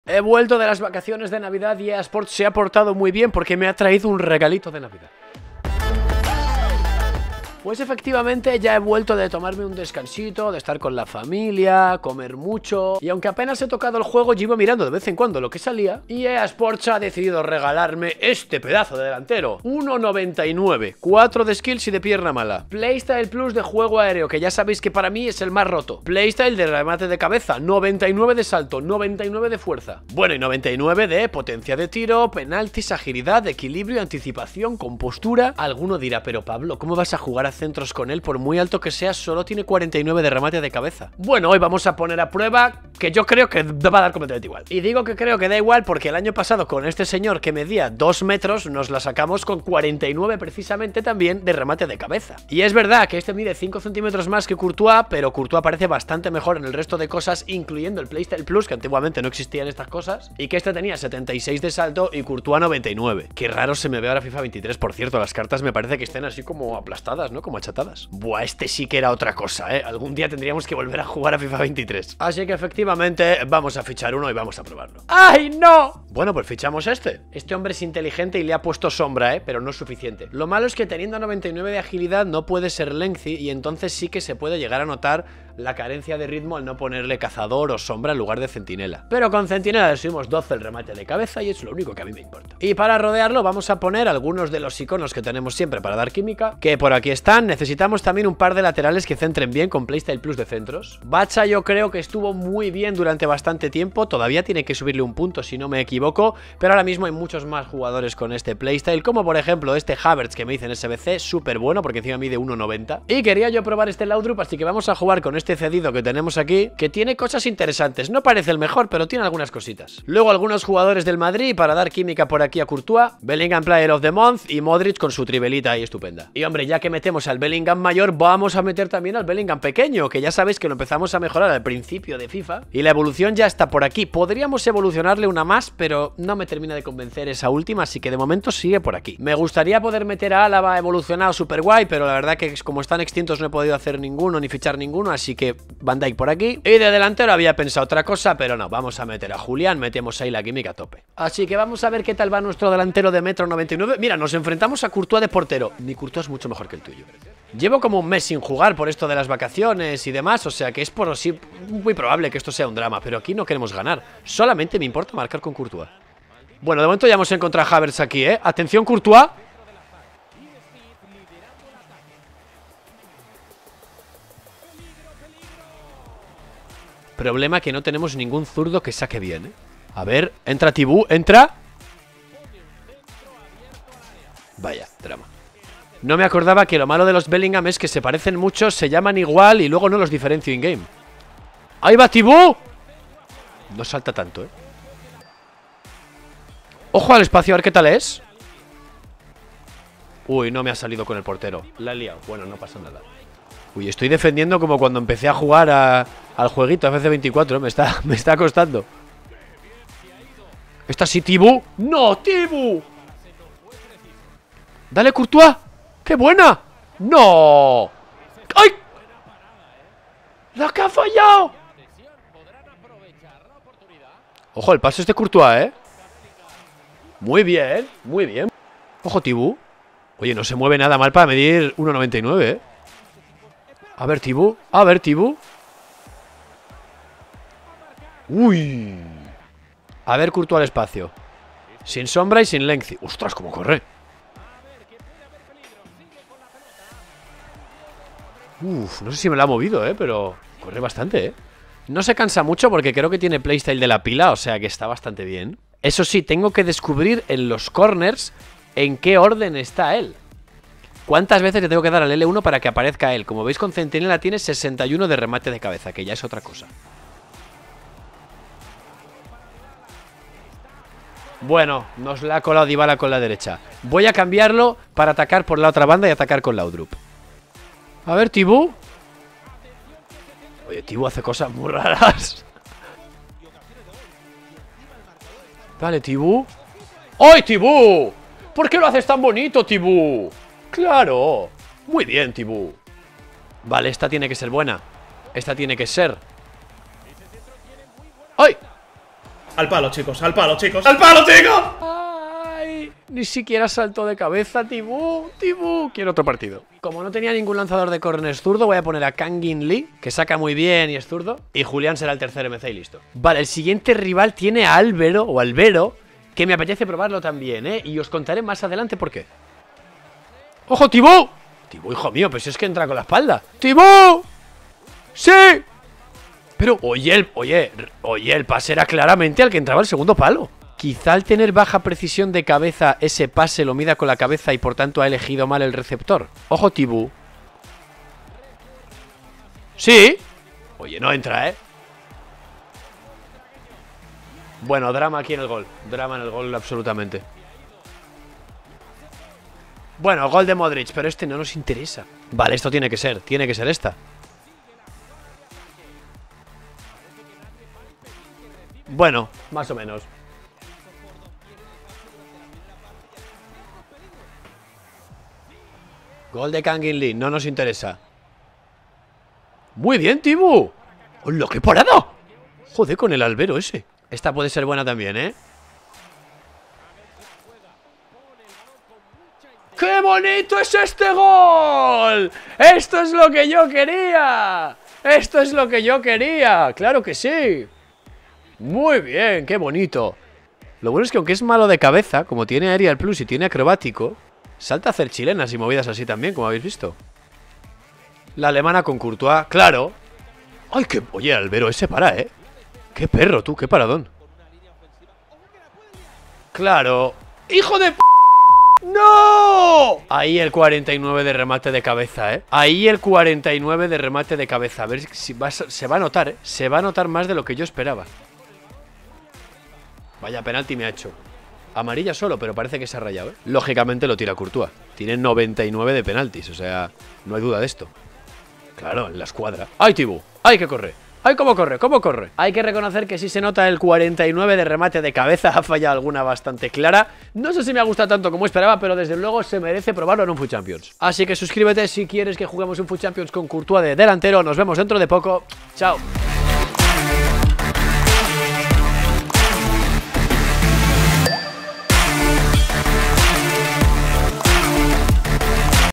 He vuelto de las vacaciones de Navidad y EA Sports se ha portado muy bien porque me ha traído un regalito de Navidad. Pues efectivamente ya he vuelto de tomarme un descansito, de estar con la familia, comer mucho. Y aunque apenas he tocado el juego, llevo mirando de vez en cuando lo que salía. Y EA Sports ha decidido regalarme este pedazo de delantero. 1,99, 4 de skills y de pierna mala. Playstyle Plus de juego aéreo, que ya sabéis que para mí es el más roto. Playstyle de remate de cabeza, 99 de salto, 99 de fuerza. Bueno, y 99 de potencia de tiro, penaltis, agilidad, equilibrio, anticipación, compostura. Alguno dirá, pero Pablo, ¿cómo vas a jugar a centros con él? Por muy alto que sea, solo tiene 49 de remate de cabeza. Bueno, hoy vamos a poner a prueba que yo creo que va a dar completamente igual. Y digo que creo que da igual porque el año pasado con este señor que medía 2 metros nos la sacamos con 49 precisamente también de remate de cabeza. Y es verdad que este mide 5 centímetros más que Courtois, pero Courtois parece bastante mejor en el resto de cosas, incluyendo el Playstyle Plus, que antiguamente no existían estas cosas, y que este tenía 76 de salto y Courtois 99. Qué raro se me ve ahora FIFA 23, por cierto, las cartas me parece que estén así como aplastadas, ¿no? Como achatadas. Buah, este sí que era otra cosa, ¿eh? Algún día tendríamos que volver a jugar a FIFA 23. Así que efectivamente vamos a fichar uno y vamos a probarlo. ¡Ay, no! Bueno, pues fichamos este. Este hombre es inteligente y le ha puesto sombra, ¿eh? Pero no es suficiente. Lo malo es que teniendo 99 de agilidad no puede ser lengthy y entonces sí que se puede llegar a notar la carencia de ritmo al no ponerle cazador o sombra en lugar de centinela. Pero con centinela le subimos 12 el remate de cabeza y es lo único que a mí me importa. Y para rodearlo vamos a poner algunos de los iconos que tenemos siempre para dar química, que por aquí están. Necesitamos también un par de laterales que centren bien con Playstyle Plus de centros. Bacha yo creo que estuvo muy bien durante bastante tiempo, todavía tiene que subirle un punto si no me equivoco, pero ahora mismo hay muchos más jugadores con este Playstyle, como por ejemplo este Havertz que me dice en SBC, súper bueno porque encima mide 1,90. Y quería yo probar este Laudrup, así que vamos a jugar con este cedido que tenemos aquí, que tiene cosas interesantes, no parece el mejor, pero tiene algunas cositas. Luego algunos jugadores del Madrid para dar química por aquí a Courtois, Bellingham Player of the Month y Modric con su tribelita ahí estupenda. Y hombre, ya que metemos al Bellingham mayor, vamos a meter también al Bellingham pequeño, que ya sabéis que lo empezamos a mejorar al principio de FIFA, y la evolución ya está por aquí. Podríamos evolucionarle una más, pero no me termina de convencer esa última, así que de momento sigue por aquí. Me gustaría poder meter a Álava evolucionado super guay, pero la verdad que como están extintos no he podido hacer ninguno, ni fichar ninguno, así que Van Dijk por aquí. Y de delantero había pensado otra cosa, pero no, vamos a meter a Julián, metemos ahí la química a tope. Así que vamos a ver qué tal va nuestro delantero de 1,99 m. Mira, nos enfrentamos a Courtois de portero. Mi Courtois es mucho mejor que el tuyo. Llevo como un mes sin jugar por esto de las vacaciones y demás, o sea que es por sí muy probable que esto sea un drama, pero aquí no queremos ganar. Solamente me importa marcar con Courtois. Bueno, de momento ya hemos encontrado a Havertz aquí, ¿eh? Atención, Courtois. Problema que no tenemos ningún zurdo que saque bien, ¿eh? A ver, entra Tibú, entra. Vaya, drama. No me acordaba que lo malo de los Bellingham es que se parecen mucho, se llaman igual y luego no los diferencio in-game. ¡Ahí va Tibú! No salta tanto, ¿eh? Ojo al espacio, a ver qué tal es. Uy, no me ha salido con el portero. La he liado. Bueno, no pasa nada. Uy, estoy defendiendo como cuando empecé a jugar al jueguito FC24, ¿eh? Me está costando. ¿Esta sí, Tibú? ¡No, Tibú! ¡Dale, Courtois! ¡Qué buena! ¡No! ¡Ay! ¡La que ha fallado! Ojo, el pase es de Courtois, ¿eh? Muy bien, muy bien. Ojo, Tibú. Oye, no se mueve nada mal para medir 1,99, ¿eh? A ver, Tibú. A ver, Tibú. Uy. A ver, Courtois al espacio. Sin sombra y sin lengthy. ¡Ostras, cómo corre! Uf, no sé si me la ha movido, pero corre bastante, No se cansa mucho porque creo que tiene playstyle de la pila, o sea que está bastante bien. Eso sí, tengo que descubrir en los corners en qué orden está él. ¿Cuántas veces le tengo que dar al L1 para que aparezca él? Como veis, con centinela tiene 61 de remate de cabeza, que ya es otra cosa. Bueno, nos la ha colado Dybala con la derecha. Voy a cambiarlo para atacar por la otra banda y atacar con Laudrup. A ver, Tibú. Oye, Tibú hace cosas muy raras. Vale, Tibú. ¡Ay, Tibú! ¿Por qué lo haces tan bonito, Tibú? ¡Claro! Muy bien, Tibú. Vale, esta tiene que ser buena. Esta tiene que ser. ¡Ay! Al palo, chicos, al palo, chicos. ¡Al palo, chicos! Ay, ni siquiera saltó de cabeza, Tibú. Quiero otro partido. Como no tenía ningún lanzador de córner zurdo, voy a poner a Kangin Lee, que saca muy bien y es zurdo. Y Julián será el tercer MC y listo. Vale, el siguiente rival tiene a Albero, que me apetece probarlo también, y os contaré más adelante por qué. ¡Ojo, Tibú! Tibú, hijo mío, pues es que entra con la espalda. ¡Tibú! ¡Sí! Pero, oye, el pase era claramente al que entraba el segundo palo. Quizá al tener baja precisión de cabeza, ese pase lo mida con la cabeza y por tanto ha elegido mal el receptor. Ojo, Tibú. Sí. Oye, no entra, Bueno, drama aquí en el gol. Drama en el gol, absolutamente. Bueno, gol de Modric, pero este no nos interesa. Vale, esto tiene que ser esta. Bueno, más o menos. Gol de Kangin Lee, no nos interesa. Muy bien, Tibú. ¡Hola, qué parada! Joder, con el albero ese. Esta puede ser buena también, ¡Qué bonito es este gol! ¡Esto es lo que yo quería! ¡Esto es lo que yo quería! ¡Claro que sí! Muy bien, qué bonito. Lo bueno es que aunque es malo de cabeza, como tiene Aerial Plus y tiene acrobático, salta a hacer chilenas y movidas así también, como habéis visto. La alemana con Courtois, claro. ¡Ay, qué... Oye, Albero ese para, ¡Qué perro, tú! ¡Qué paradón! ¡Claro! ¡Hijo de p... ¡No! Ahí el 49 de remate de cabeza, Ahí el 49 de remate de cabeza. A ver si se va a notar, Se va a notar más de lo que yo esperaba. Vaya penalti me ha hecho. Amarilla solo, pero parece que se ha rayado, Lógicamente lo tira Courtois. Tiene 99 de penaltis, o sea, no hay duda de esto. Claro, en la escuadra. ¡Ay, Tibú! ¡Ay, que corre! ¡Ay, cómo corre! ¡Cómo corre! Hay que reconocer que sí se nota el 49 de remate de cabeza. Ha fallado alguna bastante clara. No sé si me ha gustado tanto como esperaba, pero desde luego se merece probarlo en un FUT Champions. Así que suscríbete si quieres que juguemos un FUT Champions con Courtois de delantero. Nos vemos dentro de poco. ¡Chao!